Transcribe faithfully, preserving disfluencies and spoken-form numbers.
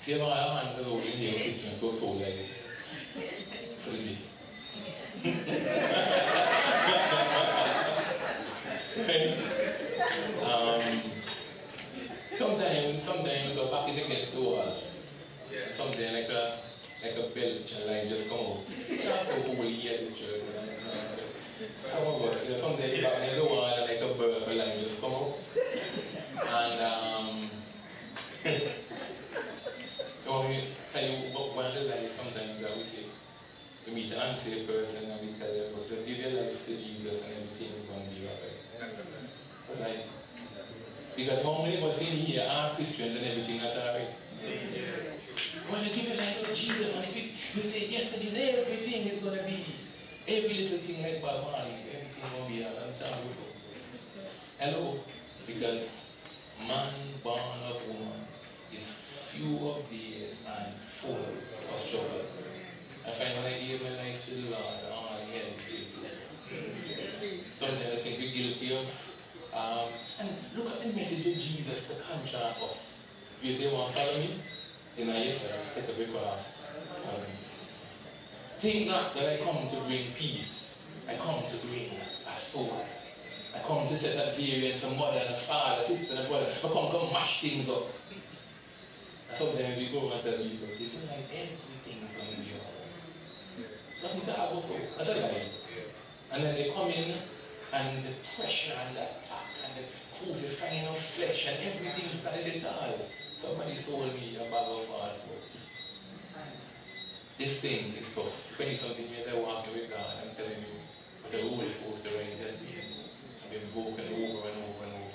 See, if I hand over in here, Christians go told like this. For the day. Right? Um, sometimes, sometimes our back is against the wall. Something like a like a belch and like just come out. See, I'm so holy here at this church. Some of us, you know, sometimes back against the wall and like a burp and like just come out. And um I want me to tell you what one of the lies sometimes that we say. We meet an unsaved person and we tell them, just give your life to Jesus and everything is going to be alright. Like, because how many of us in here are Christians and everything is alright? When you give your life to Jesus and if it, you say yes to Jesus, everything is going to be, every little thing like Bob Marley, everything will be on time. Hello? Because man born of woman is few of days and full of struggle. I find when I gave my life to the Lord, all hell breaks loose. Sometimes I think we're guilty of, um, and look at the message of Jesus to contrast us. If you say you want to follow me, deny yourself, take up your cross, follow me. Think not that I come to bring peace. I come to bring a soul. I come to set at variance a mother and a father, a sister and a brother. I come to mash things up. And sometimes we go and tell people, they feel like everything is going to be alright. Nothing to have also. That's a lie. And then they come in and the pressure and the attack and the crucifying of flesh and everything starts it all. Somebody sold me a bag of false words. This thing is tough. twenty something years I walking with God, I'm telling you, what a roller coaster ride it has been. I've been broken over and over and over.